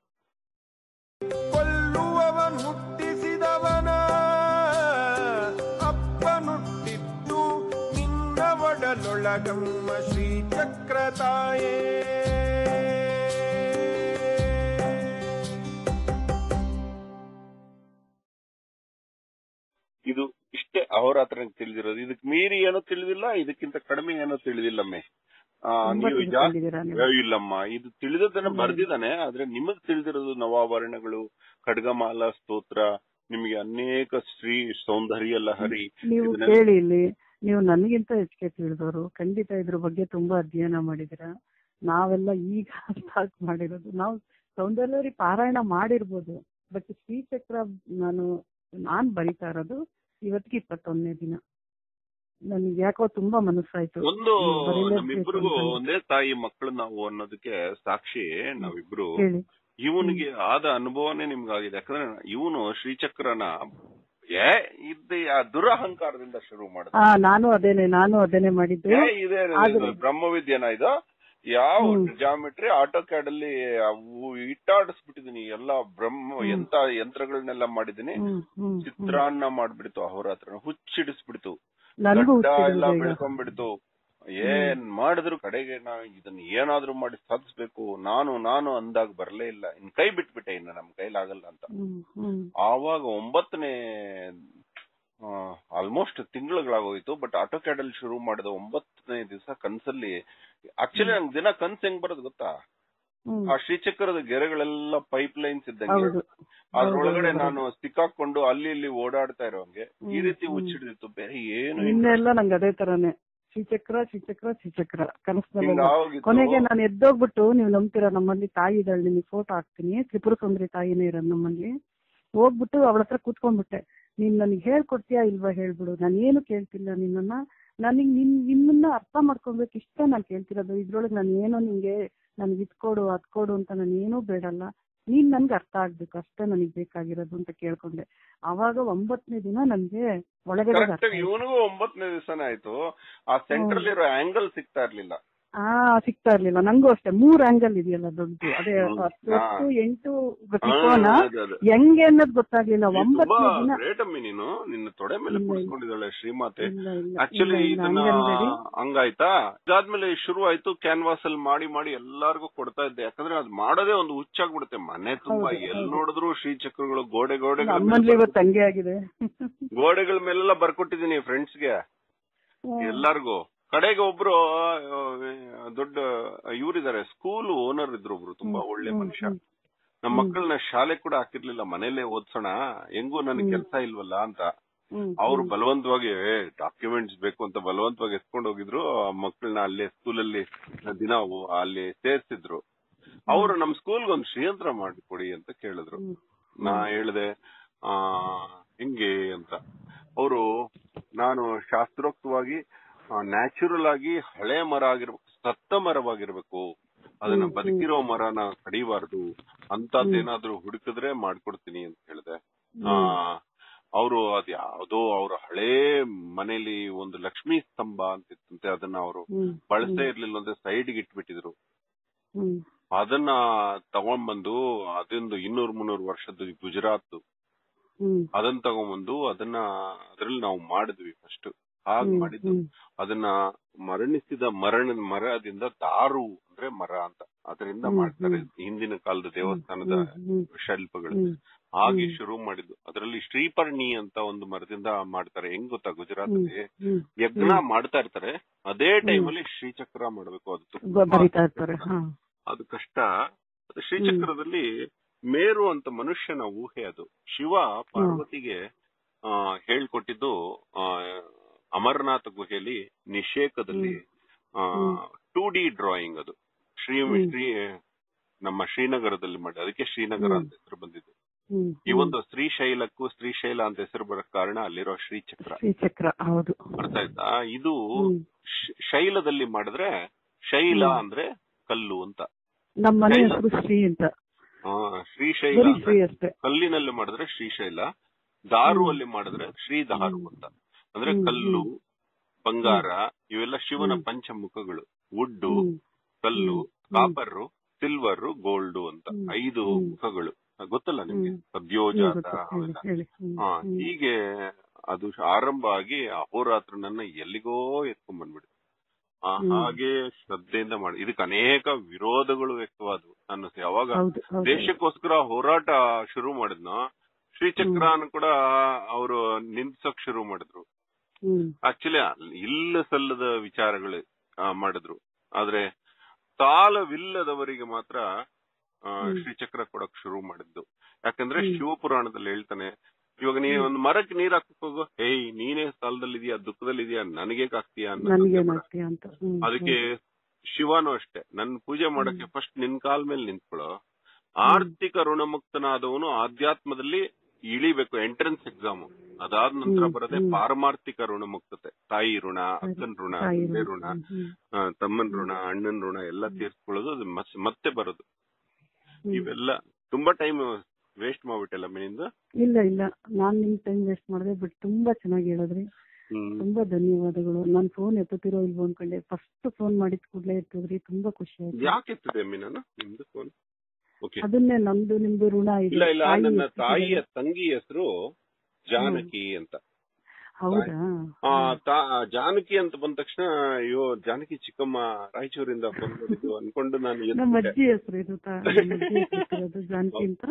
ಕೊಲ್ಲುವವನ್ ಹುಟ್ಟಿಸಿದವನ ಅಪ್ಪನುಟ್ಟಿದ್ದು ನಿನ್ನ ಒಡಲೊಳಗಮ್ಮ ಶ್ರೀಚಕ್ರ ತಾಯೇ. ಇದು ಇಷ್ಟೇ ಅಹೋರಾತ್ರ ತಿಳಿದಿರೋದು. ಇದಕ್ ಮೀರಿ ಏನೋ ತಿಳಿದಿಲ್ಲ, ಇದಕ್ಕಿಂತ ಕಡಿಮೆ ಏನೋ ತಿಳಿದಿಲ್ಲಮ್ಮೆ. ನೀವು ಜಾಸ್ತಿ ಇಲ್ಲಮ್ಮ, ಇದು ತಿಳಿದದನ್ನ ಬರ್ದಿದ್ದಾನೆ. ಆದ್ರೆ ನಿಮಗ್ ತಿಳಿದಿರೋದು ನವಾಭರಣಗಳು, ಖಡ್ಗಮಾಲ ಸ್ತೋತ್ರ, ನಿಮಗೆ ಅನೇಕ ಶ್ರೀ ಸೌಂದರ್ಯ ಲಹರಿ. ನೀವು ಕೇಳಿ, ಇಲ್ಲಿ ನೀವು ನನಗಿಂತ ಹೆಚ್ಚಿಗೆ ತಿಳಿದವರು. ಖಂಡಿತ ಇದ್ರ ಬಗ್ಗೆ ತುಂಬಾ ಅಧ್ಯಯನ ಮಾಡಿದಿರ. ನಾವೆಲ್ಲ ಈಗ ಸ್ಟಾರ್ಟ್ ಮಾಡಿರೋದು. ನಾವು ಸೌಂದರ್ಯ ಪಾರಾಯಣ ಮಾಡಿರ್ಬೋದು, ಬಟ್ ಶ್ರೀಚಕ್ರ ನಾನು ನಾನ್ ಬರಿತಾ ಇರೋದು ಇವತ್ತಿಗೆ ಇಪ್ಪತ್ತೊಂದನೇ ದಿನ. ನನ್ಗೆ ಯಾಕೋ ತುಂಬಾ ಮನಸ್ಸಾಯ್ತು. ಒಂದು ನಮ್ಮಿಬ್ರಿಗೂ ಒಂದೇ ತಾಯಿ ಮಕ್ಕಳು ನಾವು ಅನ್ನೋದಕ್ಕೆ ಸಾಕ್ಷಿ ನಾವಿಬ್ರು. ಇವನಿಗೆ ಆದ ಅನುಭವನೇ ನಿಮ್ಗಾಗಿದೆ. ಯಾಕಂದ್ರೆ ಇವನು ಶ್ರೀಚಕ್ರನ ಏ ಇದ್ದ ದುರಹಂಕಾರದಿಂದ ಶುರು ಮಾಡಿದ. ನಾನು ಅದೇನೆ ನಾನು ಅದೇನೆ ಮಾಡಿದ್ದೆ. ಇದೇ ಬ್ರಹ್ಮವಿದ್ಯೆನ ಇದು ಯಾವ ಜಾಮೆಟ್ರಿ ಆಟೋ ಕ್ಯಾಡ್ ಅಲ್ಲಿ ಇಟ್ಟಾಡಿಸ್ಬಿಟ್ಟಿದೀನಿ. ಎಲ್ಲಾ ಬ್ರಹ್ಮ ಎಂತ ಯಂತ್ರಗಳನ್ನೆಲ್ಲ ಮಾಡಿದೀನಿ. ಚಿತ್ರಾನ್ನ ಮಾಡ್ಬಿಡ್ತು ಅಹೋರಾತ್ರ, ಹುಚ್ಚಿಡಿಸ್ಬಿಡ್ತು, ಎಲ್ಲ ಬೆಳ್ಕೊಂಡ್ಬಿಡ್ತು. ಏನ್ ಮಾಡಿದ್ರು ಕಡೆಗೆ ನಾ ಇದನ್ನ ಏನಾದ್ರು ಮಾಡಿ ಸಾಧಿಸ್ಬೇಕು ನಾನು ನಾನು ಅಂದಾಗ ಬರ್ಲೇ ಇಲ್ಲ. ಇನ್ ಕೈ ಬಿಟ್ಬಿಟ್ಟೆ, ಇನ್ನು ನಮ್ ಕೈಲಾಗಲ್ಲ ಅಂತ. ಆವಾಗ ಒಂಬತ್ತನೇ ಆಲ್ಮೋಸ್ಟ್ ತಿಂಗಳುಗಳಾಗೋಯ್ತು. ಬಟ್ ಆಟೋ ಕ್ಯಾಡ್ ಅಲ್ಲಿ ಶುರು ಮಾಡಿದ ಒಂಬತ್ತನೇ ದಿವಸ ಕನ್ಸಲ್ಲಿ ಆಕ್ಚುಲಿ ನಂಗೆ ದಿನ ಕನ್ಸ್ ಹೆಂಗ್ ಬರೋದು ಗೊತ್ತಾ? ಆ ಶ್ರೀಚಕ್ರದ ಗೆರೆಗಳೆಲ್ಲ ಪೈಪ್ ಲೈನ್ಸ್ ಇದ್ದಂಗೆ, ಅದ್ರೊಳಗಡೆ ನಾನು ಸಿಕ್ಕಾಕೊಂಡು ಅಲ್ಲಿ ಇಲ್ಲಿ ಓಡಾಡ್ತಾ ಇರೋಂಗೆ ಈ ರೀತಿ ಹುಚ್ಚಿಡಿದಿತ್ತು. ಬೇರೆ ಏನು ಇನ್ನೆಲ್ಲ ನಂಗೆ ಅದೇ ತರಾನೇ ಶ್ರೀಚಕ್ರ ಶ್ರೀಚಕ್ರ ಶ್ರೀಚಕ್ರ ಕನಸಿನಲ್ಲಿ. ಕೊನೆಗೆ ನಾನು ಎದ್ದೋಗ್ಬಿಟ್ಟು, ನೀವು ನಂಬ್ತೀರಾ, ನಮ್ಮಲ್ಲಿ ತಾಯಿ ಇದ್ದಾಳೆ, ನಿಮಗೆ ಫೋಟೋ ಹಾಕ್ತೀನಿ, ತ್ರಿಪುರ ಸುಂದರಿ ತಾಯಿನೇ ಇರೋದು ನಮ್ಮಲ್ಲಿ. ಹೋಗ್ಬಿಟ್ಟು ಅವಳ ಹತ್ರ ಕೂತ್ಕೊಂಡ್ಬಿಟ್ಟೆ. ನೀನ್ ನನಗೆ ಹೇಳ್ಕೊಡ್ತೀಯಾ ಇಲ್ವಾ ಹೇಳ್ಬಿಡು, ನಾನು ಏನು ಕೇಳ್ತಿಲ್ಲ ನಿನ್ನನ್ನ, ನನಗ್ ನಿನ್ ನಿಮ್ಮನ್ನ ಅರ್ಥ ಮಾಡ್ಕೊಬೇಕು ಇಷ್ಟ ನಾನು ಕೇಳ್ತಿರೋದು. ಇದ್ರೊಳಗೆ ನಾನು ಏನೋ ನಿಂಗೆ ನನ್ಗೆ ಇದ್ ಕೊಡು ಅದ್ ಕೊಡು ಅಂತ ನಾನು ಏನೂ ಬೇಡಲ್ಲ, ನೀನ್ ನನ್ಗೆ ಅರ್ಥ ಆಗ್ಬೇಕು ಅಷ್ಟೇ ನನಗ್ ಬೇಕಾಗಿರೋದು ಅಂತ ಕೇಳ್ಕೊಂಡೆ. ಅವಾಗ ಒಂಬತ್ತನೇ ದಿನ ನನ್ಗೆ ಒಳಗಡೆ ಇವನಿಗೂ ಒಂಬತ್ತನೇ ದಿವಸನೇ ಆಯ್ತು. ಆ ಸೆಂಟ್ರಲ್ ಇರೋ ಆಂಗಲ್ ಸಿಗ್ತಾ ಇರ್ಲಿಲ್ಲ. ಹಾ ಸಿಗ್ತಾ ಇರ್ಲಿಲ್ಲ. ನಂಗೂ ಅಷ್ಟೇ ಮೂರ್ ಆಂಗಲ್ ಇದೆಯಲ್ಲ ದೊಡ್ಡದು, ಅದೇ ಹತ್ತು ಎಂಟು ತ್ರಿಕೋನ ಹೆಂಗೆ ಅನ್ನೋದು ಗೊತ್ತಾಗ್ಲಿಲ್ಲ. ಒಂಬತ್ತನೇ ದಿನ ಗ್ರೇಟಮ್ಮಿ ನೀನು ನಿನ್ನ ತೊಡೆ ಮೇಲೆ ಕೂರಿಸ್ಕೊಂಡಿದ್ದಾಳೆ ಶ್ರೀಮಾತೆ. ಆಕ್ಚುಲಿ ಇದನ್ನ ಹಂಗಾಯ್ತಾ, ಇದಾದ್ಮೇಲೆ ಶುರು ಆಯ್ತು ಕ್ಯಾನ್ವಾಸ್ ಅಲ್ಲಿ ಮಾಡಿ ಮಾಡಿ ಎಲ್ಲಾರ್ಗು ಕೊಡ್ತಾ ಇದ್ದೆ. ಯಾಕಂದ್ರೆ ಅದ್ ಮಾಡೋದೇ ಒಂದು ಹುಚ್ಚಾಗ್ಬಿಡುತ್ತೆ. ಮನೆ ತುಂಬಾ ಎಲ್ ನೋಡಿದ್ರು ಶ್ರೀಚಕ್ರಗಳು, ಗೋಡೆ ಗೋಡೆ ತಂಗೆ ಆಗಿದೆ. ಗೋಡೆಗಳ ಮೇಲೆಲ್ಲ ಬರ್ಕೊಟ್ಟಿದೀನಿ ಫ್ರೆಂಡ್ಸ್ಗೆ ಎಲ್ಲಾರ್ಗು. ಕಡೆಗೆ ಒಬ್ರು ದೊಡ್ಡ ಇವರಿದ್ದಾರೆ, ಸ್ಕೂಲ್ ಓನರ್ ಇದ್ರು ಒಬ್ರು, ತುಂಬಾ ಒಳ್ಳೆ ಮನುಷ್ಯ. ನಮ್ಮ ಮಕ್ಕಳನ್ನ ಶಾಲೆ ಕೂಡ ಹಾಕಿರ್ಲಿಲ್ಲ, ಮನೇಲೆ ಓದ್ಸೋಣ ಹೆಂಗೂ ನನಗೆ ಕೆಲಸ ಇಲ್ವಲ್ಲ ಅಂತ. ಅವ್ರು ಬಲವಂತವಾಗಿ ಡಾಕ್ಯುಮೆಂಟ್ಸ್ ಬೇಕು ಅಂತ ಬಲವಂತವಾಗಿ ಎತ್ಕೊಂಡು ಹೋಗಿದ್ರು. ಮಕ್ಕಳನ್ನ ಅಲ್ಲೇ ಸ್ಕೂಲಲ್ಲಿ ದಿನ ಅಲ್ಲಿ ಸೇರ್ಸಿದ್ರು. ಅವ್ರು ನಮ್ ಸ್ಕೂಲ್ಗೆ ಒಂದು ಶ್ರೀಯಂತ್ರ ಮಾಡಿಕೊಡಿ ಅಂತ ಕೇಳಿದ್ರು. ನಾ ಹೇಳ್ದೆ ಆ ಹಿಂಗೆ ಅಂತ. ಅವರು ನಾನು ಶಾಸ್ತ್ರೋಕ್ತವಾಗಿ ನ್ಯಾಚುರಲ್ ಆಗಿ ಹಳೆ ಮರ ಆಗಿರ್ಬೇಕು, ಸತ್ತ ಮರವಾಗಿರ್ಬೇಕು, ಅದನ್ನ ಬದುಕಿರೋ ಮರನ ಕಡಿಬಾರ್ದು, ಅಂತದ್ದೇನಾದ್ರೂ ಹುಡುಕಿದ್ರೆ ಮಾಡ್ಕೊಡ್ತೀನಿ ಅಂತ ಹೇಳಿದೆ. ಆ ಅವರು ಅದ್ ಯಾವ್ದೋ ಅವ್ರ ಹಳೇ ಮನೇಲಿ ಒಂದು ಲಕ್ಷ್ಮೀ ಸ್ತಂಭ ಅಂತಿತ್ತಂತೆ, ಅದನ್ನ ಅವರು ಬಳಸೇ ಇರ್ಲಿಲ್ಲ ಅಂದ್ರೆ ಸೈಡ್ಗೆ ಇಟ್ಬಿಟ್ಟಿದ್ರು. ಅದನ್ನ ತಗೊಂಡ್ಬಂದು, ಅದೊಂದು ಇನ್ನೂರ್ ಮುನ್ನೂರು ವರ್ಷದ ಗುಜರಾತ್, ಅದನ್ನ ತಗೊಂಡ್ಬಂದು ಅದನ್ನ ಅದ್ರಲ್ಲಿ ನಾವು ಮಾಡಿದ್ವಿ ಫಸ್ಟ್. ಹಾಗ್ ಮಾಡಿದ್ದು ಅದನ್ನ ಮರಣಿಸಿದ ಮರಣ ಮರದಿಂದ ದಾರು ಅಂದ್ರೆ ಮರ ಅಂತ ಅದರಿಂದ ಮಾಡ್ತಾರೆ ಹಿಂದಿನ ಕಾಲದ ದೇವಸ್ಥಾನದ ಶಿಲ್ಪಗಳು. ಹಾಗೆ ಶುರು ಮಾಡಿದ್ದು. ಅದರಲ್ಲಿ ಶ್ರೀಪರ್ಣಿ ಅಂತ ಒಂದು ಮರದಿಂದ ಮಾಡ್ತಾರೆ. ಹೆಂಗ್ ಗೊತ್ತಾ, ಗುಜರಾತ್ ಅಲ್ಲಿ ಯಜ್ಞ ಮಾಡ್ತಾ ಇರ್ತಾರೆ, ಅದೇ ಟೈಮಲ್ಲಿ ಶ್ರೀಚಕ್ರ ಮಾಡ್ಬೇಕು. ಅದು ಅದು ಕಷ್ಟ. ಅದು ಶ್ರೀಚಕ್ರದಲ್ಲಿ ಮೇರು ಅಂತ ಮನುಷ್ಯನ ಊಹೆ. ಅದು ಶಿವ ಪಾರ್ವತಿಗೆ ಆ ಹೇಳ್ಕೊಟ್ಟಿದ್ದು ಆ ಅಮರನಾಥ ಗುಹೆಯಲ್ಲಿ ನಿಷೇಕದಲ್ಲಿ ಟೂ ಡಿ ಡ್ರಾಯಿಂಗ್. ಅದು ಶ್ರೀ ಶ್ರೀ ನಮ್ಮ ಶ್ರೀನಗರದಲ್ಲಿ ಮಾಡಿ, ಅದಕ್ಕೆ ಶ್ರೀನಗರ ಅಂತ ಹೆಸರು ಬಂದಿದ್ದು. ಈ ಒಂದು ಶ್ರೀಶೈಲಕ್ಕೂ ಶ್ರೀಶೈಲ ಅಂತ ಹೆಸರು ಬರಕ್ ಕಾರಣ ಅಲ್ಲಿರೋ ಶ್ರೀಚಕ್ರ. ಅರ್ಥ ಆಯ್ತಾ? ಇದು ಶೈಲದಲ್ಲಿ ಮಾಡಿದ್ರೆ ಶೈಲ ಅಂದ್ರೆ ಕಲ್ಲು ಅಂತ. ಶ್ರೀಶೈಲ ಕಲ್ಲಿನಲ್ಲಿ ಮಾಡಿದ್ರೆ ಶ್ರೀಶೈಲ, ದಾರು ಅಲ್ಲಿ ಮಾಡಿದ್ರೆ ಶ್ರೀದಾರು ಅಂತ. ಅಂದ್ರೆ ಕಲ್ಲು, ಬಂಗಾರ ಇವೆಲ್ಲ ಶಿವನ ಪಂಚಮುಖಗಳು. ವುಡ್ಡು, ಕಲ್ಲು, ಕಾಪರ್, ಸಿಲ್ವರ್, ಗೋಲ್ಡ್ ಅಂತ ಐದು ಮುಖಗಳು. ಗೊತ್ತಲ್ಲ ನಿಮ್ಗೆ, ಸದ್ಯೋಜಾತ ಅವೆಲ್ಲ. ಹಾ, ಹೀಗೆ ಅದು ಆರಂಭ ಆಗಿ ಅಹೋರಾತ್ರನನ್ನ ಎಲ್ಲಿಗೋ ಎತ್ಕೊಂಡ್ ಬಂದ್ಬಿಡುತ್ತೆ. ಹಾಗೆ ಶ್ರದ್ಧೆಯಿಂದ ಮಾಡಿ. ಇದಕ್ಕೆ ಅನೇಕ ವಿರೋಧಗಳು ವ್ಯಕ್ತವಾದವು. ನಾನು ಯಾವಾಗ ದೇಶಕ್ಕೋಸ್ಕರ ಹೋರಾಟ ಶುರು ಮಾಡಿದ್ನೋ, ಶ್ರೀಚಕ್ರನ ಕೂಡ ಅವರು ನಿಂದ್ಸಕ್ ಶುರು ಮಾಡಿದ್ರು. ಆಕ್ಚುಲಿ ಇಲ್ಲ ಸಲ್ಲದ ವಿಚಾರಗಳು ಮಾಡಿದ್ರು. ಆದ್ರೆ ಸಾಲವಿಲ್ಲದವರಿಗೆ ಮಾತ್ರ ಶ್ರೀಚಕ್ರ ಕೊಡಕ್ ಶುರು ಮಾಡಿದ್ದು. ಯಾಕಂದ್ರೆ ಶಿವಪುರಾಣದಲ್ಲಿ ಹೇಳ್ತಾನೆ, ಇವಾಗ ನೀ ಒಂದ್ ಮರಕ್ಕೆ ನೀರ್ ಹಾಕಕ್ ಹೋಗೋ, ಏಯ್ ನೀನೇ ಸಾಲದಲ್ಲಿದ್ಯಾ, ದುಃಖದಲ್ಲಿದ್ಯಾ, ನನಗೆ ಹಾಕ್ತೀಯಾ ಅಂತ. ಅದಕ್ಕೆ ಶಿವನು ಅಷ್ಟೇ, ನನ್ ಪೂಜೆ ಮಾಡಕ್ಕೆ ಫಸ್ಟ್ ನಿನ್ ಕಾಲ್ ಮೇಲೆ ನಿಂತ್ಕೊಳ್ಳೋ. ಆರ್ಥಿಕ ಋಣಮುಕ್ತನಾದವನು ಆಧ್ಯಾತ್ಮದಲ್ಲಿ ಇಳಿಬೇಕು, ಎಂಟ್ರೆನ್ಸ್ ಎಕ್ಸಾಮ್. ಅದಾದ ನಂತರ ಬರದೆ ಪಾರಮಾರ್ಥಿಕ ಋಣಮುಕ್ತತೆ. ತಾಯಿ ಋಣ, ಅಕ್ಕನ್ ಋಣ, ತಂದೆ ಋಣ, ತಮ್ಮನ್ ಋಣ, ಅಣ್ಣನ್ ಋಣ ಎಲ್ಲ ತೀರ್ಸ್ಕೊಳ್ಳೋದು. ಅದು ಮತ್ತೆ ಬರೋದು. ಇವೆಲ್ಲ ತುಂಬಾ ಟೈಮ್ ವೇಸ್ಟ್ ಮಾಡ್ಬಿಟ್ಟಲ್ಲ ಮೇನಿಂದ. ಇಲ್ಲ ಇಲ್ಲ, ನಾನ್ ನಿಮ್ ಟೈಮ್ ವೇಸ್ಟ್ ಮಾಡಿದೆ, ಬಟ್ ತುಂಬಾ ಚೆನ್ನಾಗಿ ಹೇಳಿದ್ರಿ. ತುಂಬಾ ಧನ್ಯವಾದಗಳು. ನಾನ್ ಫೋನ್ ಎತ್ತುತ್ತಿರೋ ಇಲ್ವೋ ಅನ್ಕೊಂಡೆ, ಫಸ್ಟ್ ಫೋನ್ ಮಾಡಿದ ಕೂಡಲೇ ಎತ್ತಿದ್ರಿ. ತುಂಬಾ ಖುಷಿ ಆಯ್ತು. ಯಾಕೆ ಎತ್ತಿದೆ ಅಮ್ಮಿ ನಾನು ನಿಮ್ದು ಫೋನ್? ಅದನ್ನೇ, ನಮ್ದು ನಿಮ್ದು ಋಣ ಇದೆ. ಇಲ್ಲ ಇಲ್ಲ, ನನ್ನ ತಾಯಿಯ ತಂಗಿ ಹೆಸರು ಜಾನಕಿ ಅಂತ. ಹೌದಾ? ಜಾನಕಿ ಅಂತ ಬಂದ ತಕ್ಷಣ ಅಯ್ಯೋ ಜಾನಕಿ ಚಿಕ್ಕಮ್ಮ ರಾಯಚೂರಿಂದ ಫೋನ್ ಮಾಡಿದ್ದು ಅನ್ಕೊಂಡು ನಾನು. ನಮ್ಮ ಅಜ್ಜಿ ಹೆಸರು ಇದು ಜಾನಕಿ ಅಂತ.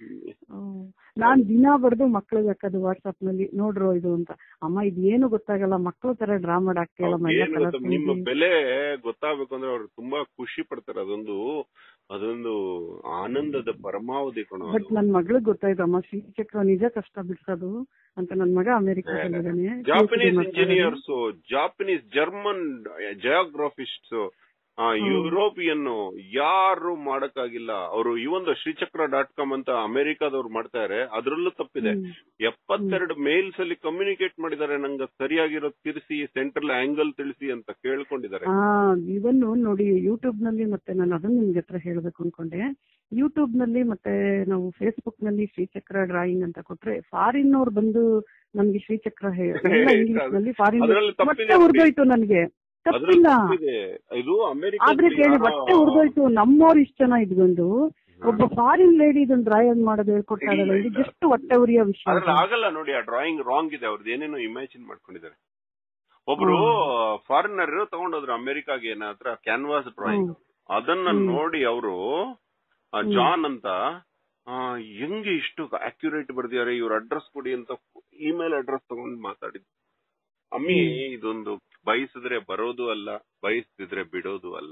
ನಾನ್ ದಿನ ಬರ್ದು ಮಕ್ಳಿಗೆ ಹಾಕೋದು ವಾಟ್ಸ್ಆಪ್ ನಲ್ಲಿ, ನೋಡ್ರೋ ಇದು ಅಂತ. ಅಮ್ಮ ಇದು ಏನು ಗೊತ್ತಾಗಲ್ಲ, ಮಕ್ಳು ತರ ಡ್ರಾ ಮಾಡಾಕ್ತಿಯಲ್ಲ. ನಿಮ್ಮ ಬೆಲೆ ಗೊತ್ತಾಗ್ಬೇಕು ಅಂದ್ರೆ ಅವ್ರು ತುಂಬಾ ಖುಷಿ ಪಡ್ತಾರೆ. ಅದೊಂದು ಅದೊಂದು ಆನಂದದ ಪರಮಾವಧಿ ಕಣ. ಬಟ್ ನನ್ ಮಗಳಿಗೆ ಗೊತ್ತಾಯ್ತು, ಅಮ್ಮ ಶ್ರೀಚಕ್ರ ನಿಜ ಕಷ್ಟ ಬಿಡ್ಸೋದು ಅಂತ. ನನ್ ಮಗ ಅಮೆರಿಕಾದಲ್ಲಿದ್ದಾನೆ. Japanese engineers, Japanese German geographists ಆ ಯುರೋಪಿಯನ್ ಯಾರು ಮಾಡಕ್ಕಾಗಿಲ್ಲ. ಅವರು ಈ ಒಂದು ಶ್ರೀಚಕ್ರ ಡಾಟ್ ಕಾಮ್ ಅಂತ ಅಮೆರಿಕಾದವ್ರು ಮಾಡ್ತಾರೆ, ಅದ್ರಲ್ಲೂ ತಪ್ಪಿದೆ. ಎಪ್ಪತ್ತೆರಡು ಮೇಲ್ಸ್ ಅಲ್ಲಿ ಕಮ್ಯುನಿಕೇಟ್ ಮಾಡಿದ್ದಾರೆ, ನಂಗೆ ಸರಿಯಾಗಿರೋ ತಿರ್ಸಿ ಸೆಂಟ್ರಲ್ ಆಂಗಲ್ ತಿಳಿಸಿ ಅಂತ ಕೇಳ್ಕೊಂಡಿದ್ದಾರೆ. ಇವನ್ನು ನೋಡಿ ಯೂಟ್ಯೂಬ್ ನಲ್ಲಿ, ಮತ್ತೆ ನಾನು ಅದನ್ನ ನಿಮ್ಗೆ ಹತ್ರ ಹೇಳ್ಬೇಕು ಅನ್ಕೊಂಡೆ. ಯೂಟ್ಯೂಬ್ ನಲ್ಲಿ ಮತ್ತೆ ನಾವು ಫೇಸ್ಬುಕ್ ನಲ್ಲಿ ಶ್ರೀಚಕ್ರ ಡ್ರಾಯಿಂಗ್ ಅಂತ ಕೊಟ್ರೆ ಫಾರಿನ್ ಅವ್ರು ಬಂದು ನಮ್ಗೆ ಶ್ರೀಚಕ್ರ ಇಂಗ್ಲಿಷ್ ನಲ್ಲಿ ಫಾರಿನ್ ಮತ್ತೆ ಉರ್ದೋಯ್ತು, ನನ್ಗೆ ತಪ್ಪಿಲ್ಲ. ಆದ್ರೆ ಕೇಳಿ ಬಟ್ಟೆ ಉರ್ದೋಯ್ತು. ನಮ್ಮವ್ರು ಇಷ್ಟ ಜನ ಇದ್ಕೊಂಡು ಒಬ್ಬ ಫಾರಿನ್ ಲೇಡಿ ಇದನ್ನ ಡ್ರಾಯಿಂಗ್ ಮಾಡೋದು ಹೇಳ್ಕೊಟ್ಟಾಗಲ್ಲ, ಇದು ಜಸ್ಟ್ ಹೊಟ್ಟೆ ಉರಿಯೋ ವಿಷಯ ಆಗಲ್ಲ ನೋಡಿ. ಆ ಡ್ರಾಯಿಂಗ್ ರಾಂಗ್ ಇದೆ, ಅವ್ರದ್ದು ಏನೇನೋ ಇಮ್ಯಾಜಿನ್ ಮಾಡ್ಕೊಂಡಿದ್ದಾರೆ. ಒಬ್ರು ಫಾರಿನರ್ ತಗೊಂಡೋದ್ರು ಅಮೆರಿಕಾಗೆ ಏನಾದ್ರ ಕ್ಯಾನ್ವಾಸ್ ಡ್ರಾಯಿಂಗ್, ಅದನ್ನ ನೋಡಿ ಅವರು ಜಾನ್ ಅಂತ ಹೆಂಗೆ ಇಷ್ಟು ಅಕ್ಯುರೇಟ್ ಬರ್ದಿದ್ದಾರೆ, ಇವ್ರ ಅಡ್ರೆಸ್ ಕೊಡಿ ಅಂತ ಇಮೇಲ್ ಅಡ್ರೆಸ್ ತಗೊಂಡು ಮಾತಾಡಿದ್ರು. ಅಮ್ಮಿ ಇದೊಂದು ಬಯಸಿದ್ರೆ ಬರೋದು ಅಲ್ಲ, ಬಯಸ್ತಿದ್ರೆ ಬಿಡೋದು ಅಲ್ಲ.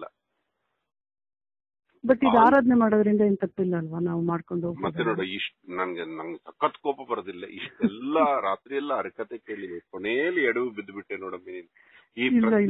ಬಟ್ ಇದು ಆರಾಧನೆ ಮಾಡೋದ್ರಿಂದ ಏನ್ ತಪ್ಪಿಲ್ಲ ಅಲ್ವಾ, ನಾವು ಮಾಡ್ಕೊಂಡು. ಮತ್ತೆ ನೋಡು, ಇಷ್ಟ ನನ್ಗೆ ನಂಗೆ ಸಖತ್ ಕೋಪ ಬರೋದಿಲ್ಲ. ಇಷ್ಟೆಲ್ಲಾ ರಾತ್ರಿ ಎಲ್ಲ ಅರಕತೆ ಕೇಳಿ ಕೊನೆಯಲ್ಲಿ ಎಡವು ಬಿದ್ದು ಬಿಟ್ಟೆ ನೋಡಮ್ಮಿ. ಈ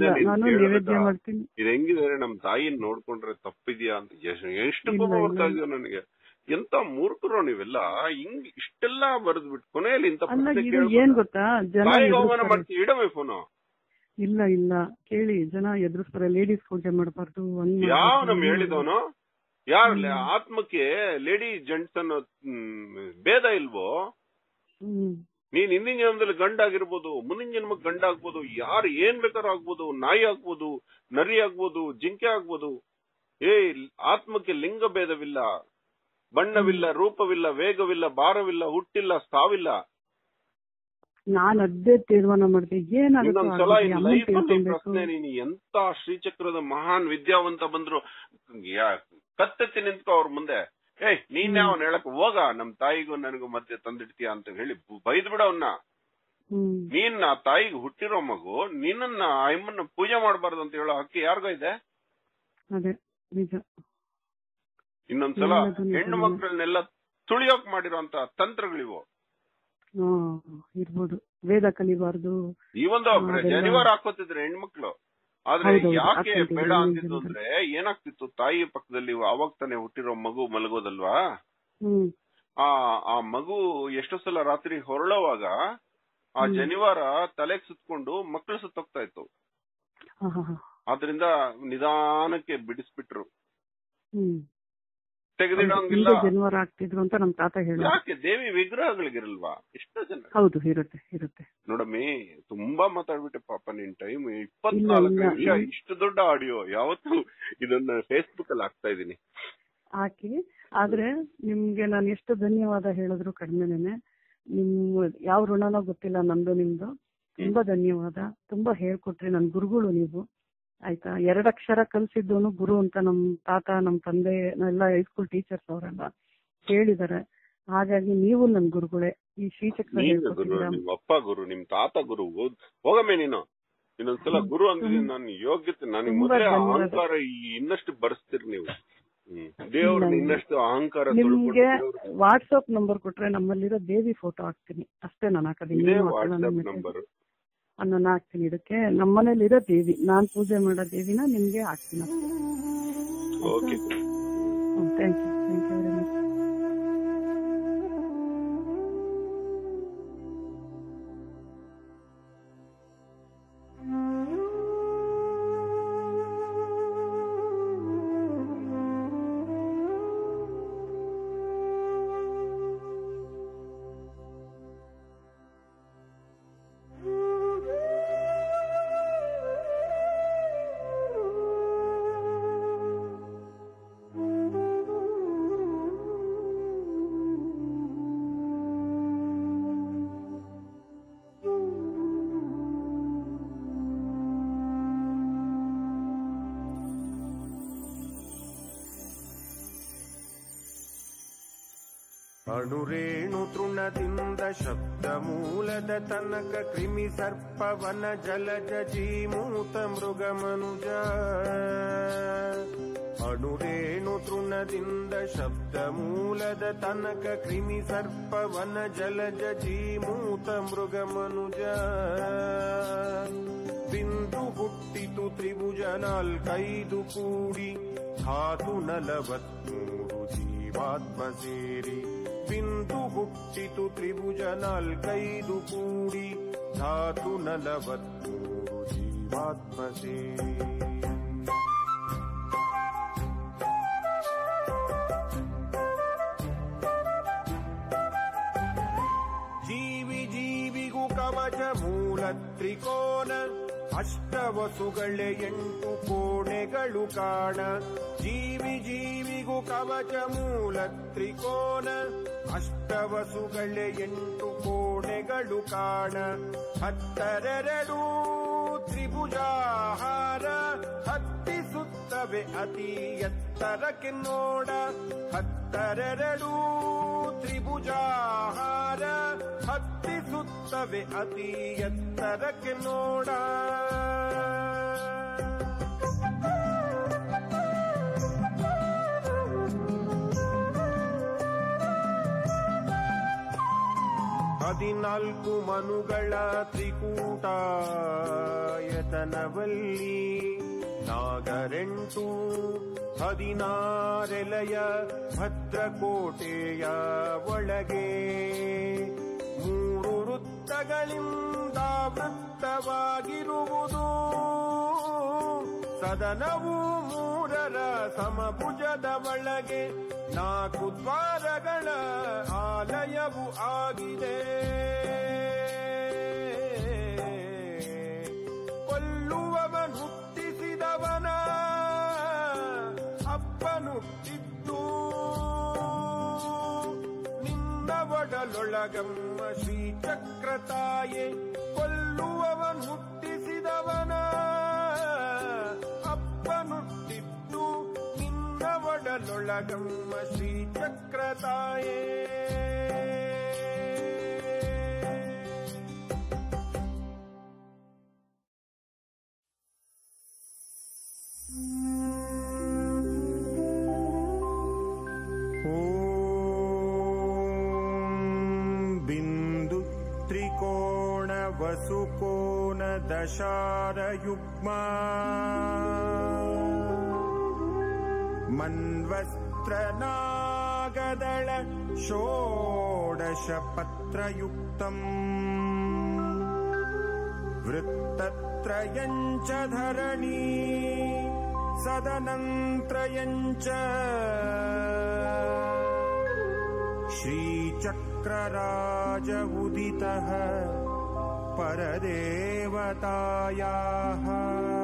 ಇದು ಹೆಂಗಿದ್ರೆ ನಮ್ ತಾಯಿನ ನೋಡ್ಕೊಂಡ್ರೆ ತಪ್ಪಿದ್ಯಾ ಅಂತ ಎಷ್ಟು ಕೋಪ ಬರ್ತಾ ಇದೆಯೋ ನನಗೆ. ಎಂತ ಮೂರ್ಖರು ನೀವೆಲ್ಲ, ಹಿಂಗ್ ಇಷ್ಟೆಲ್ಲಾ ಬರೆದ್ ಬಿಟ್ಟು ಕೊನೆಯಲ್ಲಿ ಇಂತ ಏನ್ ಗೊತ್ತಾ, ಅವಮಾನ ಮಾಡ್ತೀವಿ. ಇಡಮೆ ಫೋನು ಇಲ್ಲ ಇಲ್ಲ ಕೇಳಿ, ಜನ ಎದುರಿಸ್ತಾರೆ, ಲೇಡೀಸ್ ಪೂಜೆ ಮಾಡಬಾರ್ದು. ಯಾವ ನಮ್ ಹೇಳಿದವನು ಯಾರ ಆತ್ಮಕ್ಕೆ ಲೇಡಿ ಜೆಂಟ್ಸ್ ಅನ್ನೋ ಭೇದ ಇಲ್ವೋ? ನೀನ್ ಹಿಂದಿನ ಜನ್ಮದಲ್ಲಿ ಗಂಡ ಆಗಿರ್ಬೋದು, ಮುಂದಿನ ಜನ್ಮಕ್ಕೆ ಗಂಡ ಆಗ್ಬೋದು, ಯಾರು ಏನ್ ಬೇಕಾದ್ರೂ ಆಗ್ಬೋದು, ನಾಯಿ ಆಗ್ಬೋದು, ನರಿ ಆಗ್ಬೋದು, ಜಿಂಕೆ ಆಗ್ಬೋದು. ಏ ಆತ್ಮಕ್ಕೆ ಲಿಂಗ ಭೇದವಿಲ್ಲ, ಬಣ್ಣವಿಲ್ಲ, ರೂಪವಿಲ್ಲ, ವೇಗವಿಲ್ಲ, ಭಾರವಿಲ್ಲ, ಹುಟ್ಟಿಲ್ಲ, ಸಾವಿಲ್ಲ. ನಾನ್ ಅದೇ ತೀರ್ಮಾನ ಮಾಡ್ದೆ. ಇನ್ನೊಂದ್ಸಲ ಪ್ರಶ್ನೆ, ನೀನು ಎಂತ ಶ್ರೀಚಕ್ರದ ಮಹಾನ್ ವಿದ್ಯಾವಂತ ಬಂದ್ರು ಕತ್ತೆತ್ತಿ ನಿಂತ್ಕೋ ಅವ್ರ ಮುಂದೆ, ಏಯ್ ನೀನ್ ಅವನ್ ಹೇಳಕ್ ಹೋಗ, ನಮ್ ತಾಯಿಗೂ ನನಗೂ ಮಧ್ಯೆ ತಂದಿಡ್ತೀಯ ಅಂತ ಹೇಳಿ ಬೈದ್ ಬಿಡ ಅವನ್ನ. ನೀನ್ ಆ ತಾಯಿಗೆ ಹುಟ್ಟಿರೋ ಮಗು, ನಿನ್ನ ಅಮ್ಮನ್ನ ಪೂಜೆ ಮಾಡಬಾರ್ದು ಅಂತ ಹೇಳೋ ಹಕ್ಕಿ ಯಾರಿಗೋ ಇದೆ? ಇನ್ನೊಂದ್ಸಲ ಹೆಣ್ಣು ಮಕ್ಕಳನ್ನೆಲ್ಲ ತುಳಿಯೋಕ್ ಮಾಡಿರೋಂತ ತಂತ್ರಗಳಿವು ಇರ್ಬೋದು. ವೇದ ಕಲಿಬಾರ್ದು, ಈ ಒಂದು ಜನಿವಾರ ಹಾಕೋತಿದ್ರೆ ಹೆಣ್ಮಕ್ಳು. ಆದ್ರೆ ಯಾಕೆ ಬೇಡ ಅಂತಿದ್ದು ಅಂದ್ರೆ ಏನಾಗ್ತಿತ್ತು, ತಾಯಿ ಪಕ್ಕದಲ್ಲಿ ಅವಾಗ ತಾನೆ ಹುಟ್ಟಿರೋ ಮಗು ಮಲಗೋದಲ್ವಾ, ಆ ಆ ಮಗು ಎಷ್ಟೋ ಸಲ ರಾತ್ರಿ ಹೊರಳೋವಾಗ ಆ ಜನಿವಾರ ತಲೆಗೆ ಸುತ್ಕೊಂಡು ಮಕ್ಕಳು ಸುತ್ತೋಗ್ತಾ ಇತ್ತು. ಆದ್ರಿಂದ ನಿಧಾನಕ್ಕೆ ಬಿಡಿಸ್ಬಿಟ್ರು, ತೆಗೆದಿಡೋಂಗಿಲ್ಲ. ಜನಿವಾರ ಆಗ್ತಿದ್ರು ಅಂತ ನಮ್ ತಾತ ಹೇಳಿ. ಯಾಕೆ ದೇವಿ ವಿಗ್ರಹಗಳಿಗಿರಲ್ವಾ ಎಷ್ಟೋ ಜನ? ಹೌದು, ಇರುತ್ತೆ ಇರುತ್ತೆ. ನೋಡಮ್ಮಿ, ತುಂಬಾ ಮಾತಾಡ್ಬಿಟ್ಟೆ ಪಾಪ ನಿನ್ ಟೈಮ್. ಇಪ್ಪತ್ನಾಲ್ಕು ನಿಮಿಷ ಇಷ್ಟು ದೊಡ್ಡ ಆಡಿಯೋ ಯಾವತ್ತು ಇದನ್ನ ಫೇಸ್ಬುಕ್ ಅಲ್ಲಿ ಹಾಕ್ತಾ ಇದೀನಿ. ಹಾಕಿ. ಆದ್ರೆ ನಿಮ್ಗೆ ನಾನು ಎಷ್ಟು ಧನ್ಯವಾದ ಹೇಳಿದ್ರು ಕಡಿಮೆನೆ. ನಿಮ್ ಯಾವ ಋಣನೋ ಗೊತ್ತಿಲ್ಲ, ನಂದು ನಿಮ್ದು. ತುಂಬಾ ಧನ್ಯವಾದ. ತುಂಬಾ ಹೇಳ್ಕೊಟ್ರಿ, ನನ್ ಗುರುಗಳು ನೀವು. ಆಯ್ತಾ, ಎರಡಕ್ಷರ ಕಲ್ಸಿದ್ದೋನು ಗುರು ಅಂತ ನಮ್ ತಾತ, ನಮ್ ತಂದೆ ಎಲ್ಲ ಹೈಸ್ಕೂಲ್ ಟೀಚರ್ಸ್ ಅವರೆಲ್ಲ ಹೇಳಿದ್ದಾರೆ. ಹಾಗಾಗಿ ನೀವು ನನ್ ಗುರುಗಳೇ. ಈ ಶ್ರೀಚಕ್ರ ಅಪ್ಪ ಗುರು, ನಿಮ್ ತಾತ ಗುರು. ಹೋಗಮ್ಮೆ ನೀನು ಇನ್ನೊಂದ್ಸಲ ಗುರು ಅಂದ್ರೆ ನನ್ನ ಯೋಗ್ಯತೆ, ನನಗೆ ಮೊದಲೇ ಅಹಂಕಾರ ಇನ್ನಷ್ಟು ಬರ್ಸ್ತೀರಿ ನೀವು. ದೇವ್ರ ಇನ್ನಷ್ಟು ಅಹಂಕಾರ. ನಿಮ್ಗೆ ವಾಟ್ಸ್ಆಪ್ ನಂಬರ್ ಕೊಟ್ರೆ ನಮ್ಮಲ್ಲಿರೋ ದೇವಿ ಫೋಟೋ ಹಾಕ್ತೀನಿ ಅಷ್ಟೇ. ನಾನು ಹಾಕೋದು ನಂಬರ್ ನಾನು ಹಾಕ್ತೀನಿ. ಇದಕ್ಕೆ ನಮ್ಮನೇಲಿರೋ ದೇವಿ, ನಾನ್ ಪೂಜೆ ಮಾಡೋ ದೇವಿನ ನಿಮ್ಗೆ ಹಾಕ್ತೀನಿ. Okay, thank you thank you very much. ಅಣುರೇಣು ತೃಣದಿಂದ ಶಬ್ದ ಮೂಲದ ತನಕ ಕ್ರಿಮಿ ಸರ್ಪವನ ಜಲಜ ಜೀಮೂತ ಮೃಗ ಮನುಜ ಅಣುರೇಣು ತೃಣದಿಂದ ಶಬ್ದ ಮೂಲದ ತನಕ ಕ್ರಿಮಿ ಸರ್ಪ ವನ ಜಲಜ ಜೀಮೂತ ಮೃಗ ಮನುಜ ಬಿಂದು ಹುಟ್ಟಿತು ತ್ರಿಭುಜ ನಾಲ್ಕೈದು ಕೂಡಿ ಧಾತು ನಲವತ್ಮೂರು ಜೀವಾತ್ಮ ಸೇರಿ ಬಿಂದು ಹುಟ್ಟಿತು ತ್ರಿಭುಜ ನಾಲ್ಕೈದು ಕೂಡಿ ಧಾತು ನಲವತ್ಮೂರು ಜೀವಾತ್ಮ ಸೇರಿ ಜೀವಿ ಜೀವಿಗೂ ಕವಚ ಮೂಲ ತ್ರಿಕೋನ ಅಷ್ಟವಸುಗಳೇ ಎಂಟು ಕೋಣೆಗಳು ಕಾಣ ಜೀವಿ ಜೀವಿಗೂ ಕವಚ ಮೂಲ ತ್ರಿಕೋನ ಅಷ್ಟವಸುಗಳೇ ಎಂಟು ಕೋಣೆಗಳು ಕಾಣ ಹತ್ತರೆರಡು ತ್ರಿಭುಜಾಹಾರ ಹತ್ತಿಸುತ್ತವೆ ಅತಿ ಎತ್ತರಕ್ಕೆ ನೋಡ ಹತ್ತರೆರಡು ತ್ರಿಭುಜಾಹಾರ ಹತ್ತಿಸುತ್ತವೆ ಅತಿ ಎತ್ತರಕ್ಕೆ ನೋಡ ಹದಿನಾಲ್ಕು ಮನುಗಳ ತ್ರಿಕೂಟಾಯತನವಲ್ಲಿ ನಾಗರೆಂಟು ಹದಿನಾರೆಲೆಯ ಭದ್ರಕೋಟೆಯ ಒಳಗೆ ಮೂರು ವೃತ್ತಗಳಿಂದ ವೃತ್ತವಾಗಿರುವುದು ಸದನವು ಮೂರರ ಸಮಭುಜದ ಒಳಗೆ ನಾಲ್ಕು ದ್ವಾರಗಳ ಆಲಯವು ಆಗಿದೆ ಕೊಲ್ಲುವವನು ಹುಟ್ಟಿಸಿದವನ ಅಪ್ಪನುಟ್ಟಿದ್ದು ನಿನ್ನ ಒಡಲೊಳಗಮ್ಮ ಶ್ರೀಚಕ್ರತಾಯೆ ಕೊಲ್ಲುವವನು ಹುಟ್ಟಿಸಿದವನ ಅಪ್ಪನುಟ್ಟಿದ್ದು ನಿನ್ನ ಒಡಲೊಳಗಮ್ಮ ಶ್ರೀಚಕ್ರತಾಯೇ ಬಿಂದು ತ್ರಿಕೋಣ ವಸುಕೋನ ದಶಾರ ಯುಗ್ಮ ಮನ್ವಸ್ತ್ರ ನಾಗದಳ ಷೋಡಶ ಪತ್ರಯುಕ್ತಂ ವೃತ್ತತ್ರಯಂಚ ಧರಣಿ ಸದನಂತ್ರಯಂಚ ಶ್ರೀಚಕ್ರರಾಜ ಉದಿತಃ ಪರದೇವತಾಯಾಃ